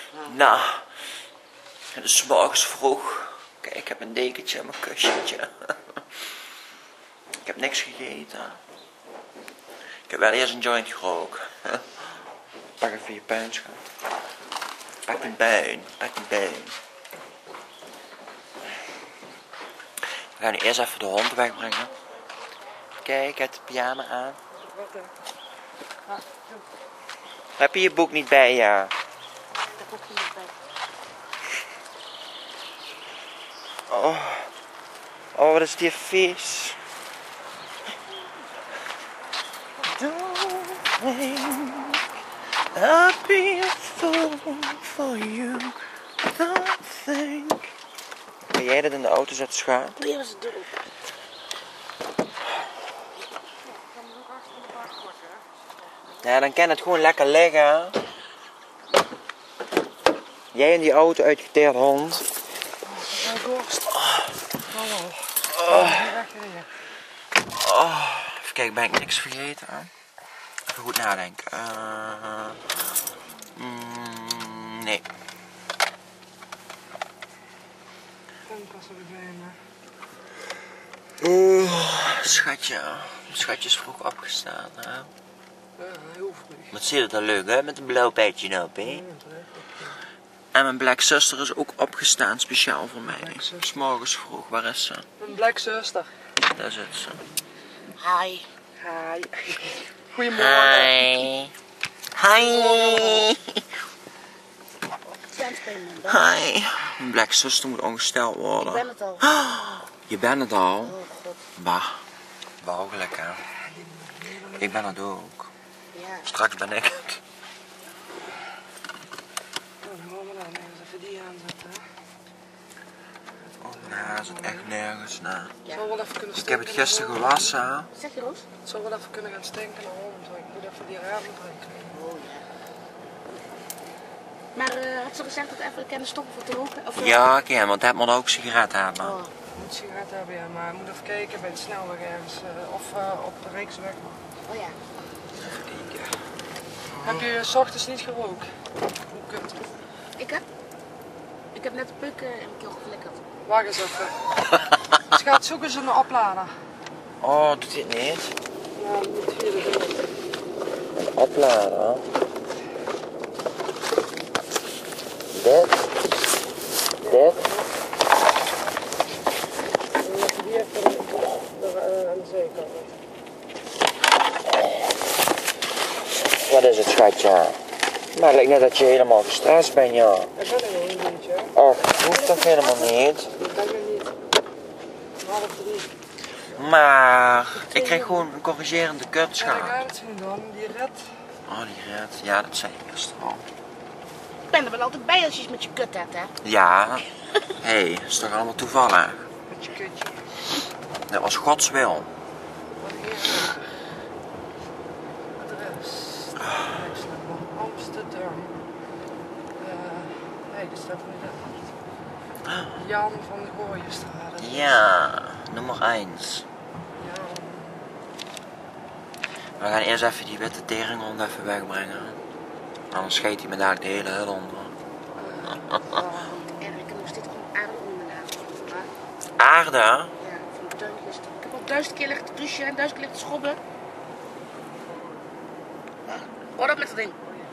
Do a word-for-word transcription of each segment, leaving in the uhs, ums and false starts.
Nou, het is 's morgens vroeg. Kijk, ik heb een dekentje en mijn kussentje. Ik heb niks gegeten. Ik heb wel eerst een joint gerookt. Pak even je puin, schat. Pak een puin, pak een puin. We gaan nu eerst even de hond wegbrengen. Kijk, het pyjama aan. Heb je je boek niet bij je? Ja. Oh, oh, wat is die vies. Don't think I'd be a fool for you. Don't think. Ben jij dat in de auto zet, schat? Nee, was het erop. Ja, dan kan het gewoon lekker liggen. Jij in die auto, uitgeteerd hond. Ik ben dorst. Hallo. Oh. Weggereden. Oh. Even kijken, ben ik niks vergeten? Even goed nadenken. Uh, mm, nee. Pas heb ik bij me. Oeh, schatje. Schatje is vroeg opgestaan, hè? Ja, heel vroeg. Wat zie je dat leuk, hè? Met een blauw petje op, hè? En mijn black zuster is ook opgestaan, speciaal voor mij. 'S morgens vroeg, waar is ze? Mijn black zuster. Daar zit ze. Hi. Hi. Goedemorgen. Hi. Hi. Hi. Mijn black zuster moet ongesteld worden. Ik ben het al. Je bent het al? Oh god. Bah. Wauwelijk, hè? Ik ben het ook. Ja. Straks ben ik het. Oh, dan gaan we dan eens even die aanzetten. Oh, nou, is het echt nergens na. Het zou wel even kunnen Ik stinken. heb het gisteren gewassen. Wat zeg je, Roos? Het zou wel even kunnen gaan stinken naar hond. Ik moet even die ramen drinken. Oh ja. Maar uh, had ze gezegd dat even kunnen stoppen voor te roken? Of, Ja, ik want hij moet ook sigaretten hebben. Oh. Ik moet sigaret hebben, ja, maar ik moet even kijken bij de snelweg ergens. Uh, of uh, op de Rijksweg. Oh ja. Even kijken. Heb je 's ochtends niet gerookt? Hoe kut. Ik heb? Ik heb net de puk uh, in mijn keel geflikkerd. Wacht eens even. Schat, zoek eens een oplader. Oh, doet hij het niet? Ja, dat moet via de deur. Opladen. Dit. Dit. Dan moet je die even er, er, aan de zijkant. Wat is het, schatje? Maar het lijkt net dat je helemaal gestrest bent, ja. Ik ben er nog een beetje. Och, dat hoeft toch helemaal niet? Dat ben je niet. Half drie. Maar ik krijg gewoon een corrigerende Ja, kutschap. ik ga het zien dan. Die red. Oh, die red. Ja, dat zei ik eerst al. Ik ben er wel altijd bij als je iets met je kut hebt, hè? Ja. Hé, hey, is toch allemaal toevallig? Met je kutje. Dat was Gods wil. Wat heerlijk. Adres. Amsterdam. Uh, nee, dat staat er niet uit. Jan van de Gooienstraat. Ja, nummer één. Jan. We gaan eerst even die witte teringhond even wegbrengen. Anders scheet hij me dadelijk de hele hul onder. En ik heb nog steeds gewoon aarde onder mijn naam. Aarde? Ja, van de tuinkist. Ik heb al duizend keer liggen te douchen en duizend keer liggen te schobben. Wat op met dat ding?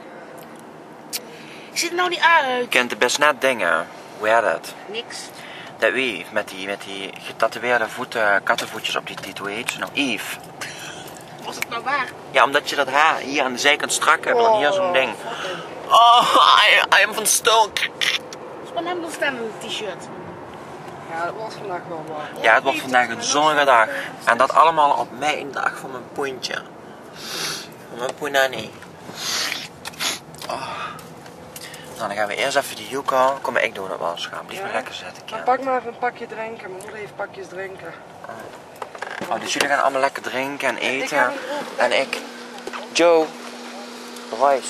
Ik zit er nou niet uit. Je kent de best net dingen. Hoe heet het? Niks. Dat wie? Met die, met die getatoeëerde voeten, kattenvoetjes op die titel, heet ze nou? Yves. Was het nou waar? Ja, omdat je dat haar hier aan de zijkant strak hebt, dan hier zo'n ding. Oh, I, I am van Stoke. Van hem staan in een t-shirt. Ja, dat was vandaag wel waar. Ja, het wordt vandaag een zonnige dag. En dat allemaal op mijn dag van mijn poentje. Van mijn poenani. Oh. Nou, dan gaan we eerst even die joek halen. Kom maar, ik doe het wel, schat. Blijf maar Ja. lekker zitten, Dan kind. pak maar even een pakje drinken. Mijn moeder heeft pakjes drinken. Oh, dus jullie gaan allemaal lekker drinken en Ik eten. ga niet roken. En ik... Joe. Royce.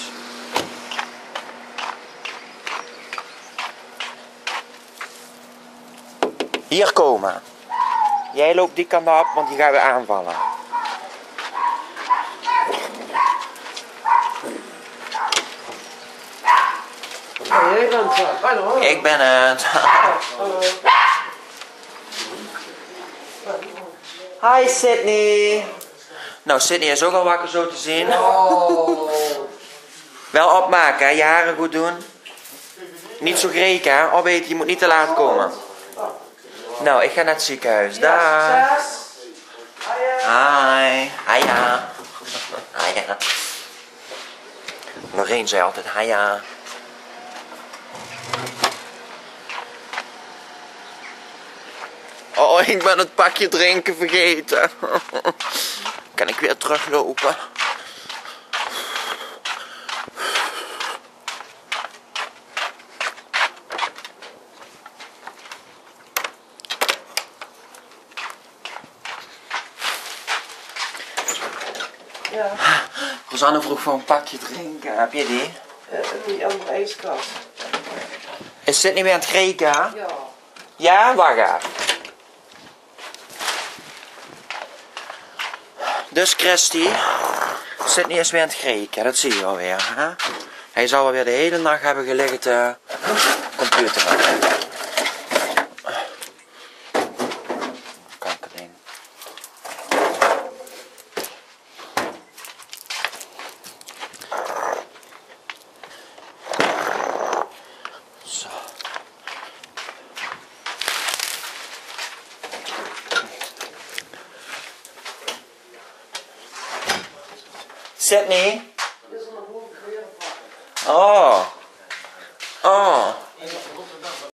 Hier komen. Jij loopt die kant op, want die gaan we aanvallen. Ja, Jij bent het. Hallo. Ik ben het. Hallo. Hi Sydney. Nou, Sydney is ook al wakker zo te zien. Oh. Wel opmaken, hè? Je haren goed doen. Niet zo greken, hè? Opeten, je moet niet te laat komen. Nou, ik ga naar het ziekenhuis. Dag. Hi. Hiya. Hiya. Lorraine zei altijd hiya. Oh, ik ben het pakje drinken vergeten. Kan ik weer teruglopen? Ja. Rosanne vroeg voor een pakje drinken. Heb je die? Uh, die andere ijskast. Is Sydney weer aan het greken? Ja. Ja, wacht even. Dus Christy, Sydney is weer aan het greken, dat zie je alweer. Hè? Hij zal alweer de hele nacht hebben gelegen te computeren. Kankerding. Zo. Sydney? Oh.